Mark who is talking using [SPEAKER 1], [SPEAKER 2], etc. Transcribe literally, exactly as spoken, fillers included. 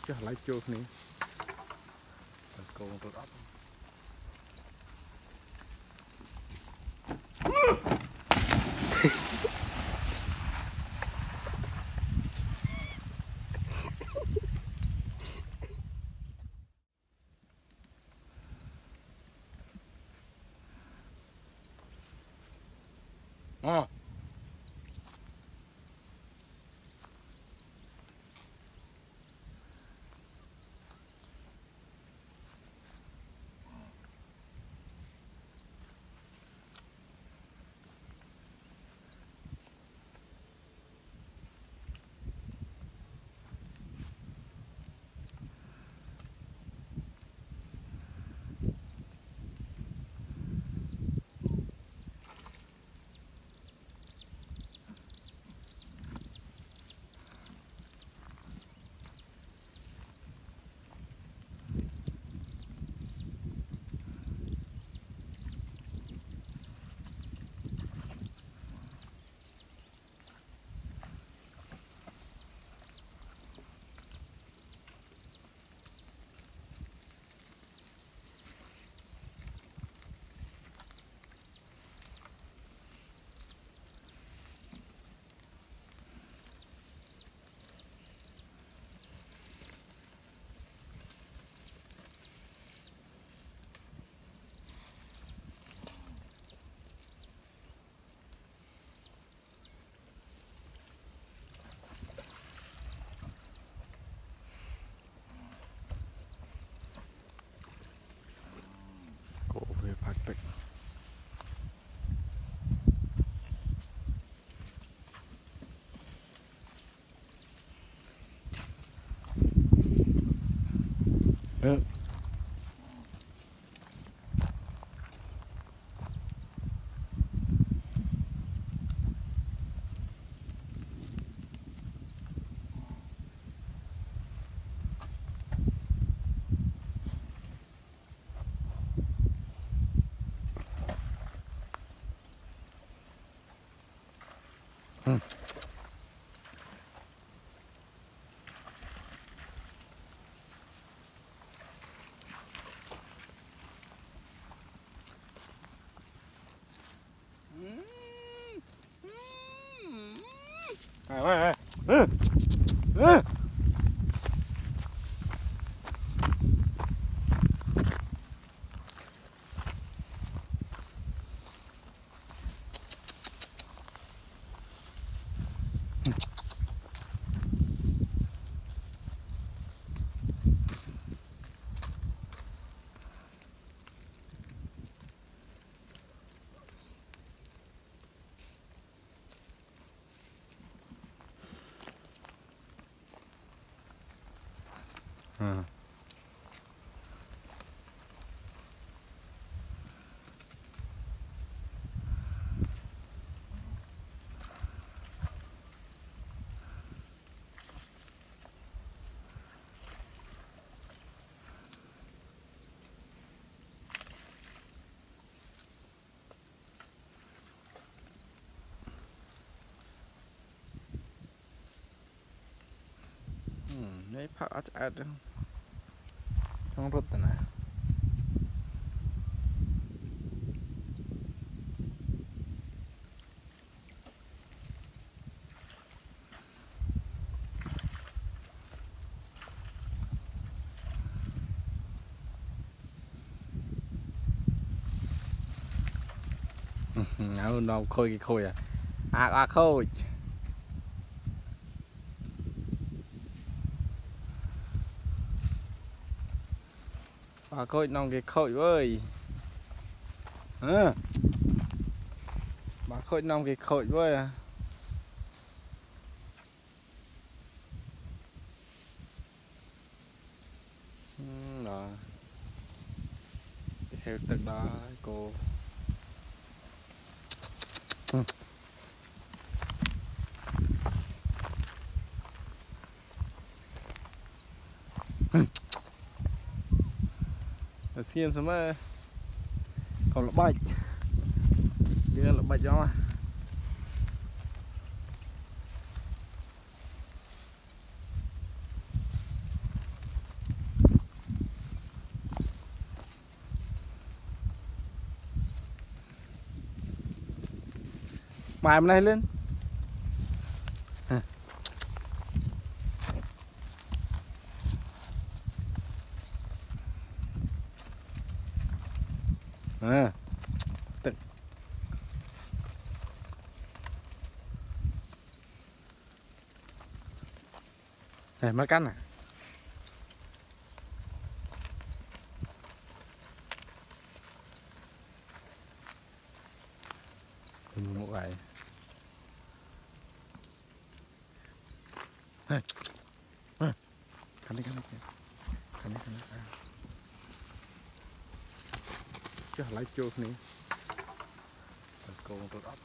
[SPEAKER 1] chắc lấy chua này con rớt ấp à. Perfect. Yeah. Hmm. À, à, à. À. À. Đấy phát ớt ớt trong rút này nè. Nó đâu khôi cái khôi à à à khôi à khôi nong cái khôi ơi à. Bà khôi nong cái khôi với à rồi theoទឹកđó cô ừ. Ừ. Xiêm xong rồi còn là bạch đưa là bạch đó mà bài bên này lên à. Tự. Này mất cắn à một vậy cắn đi cắn đi cắn đi cắn đi chứ lấy chua này con tôi ấp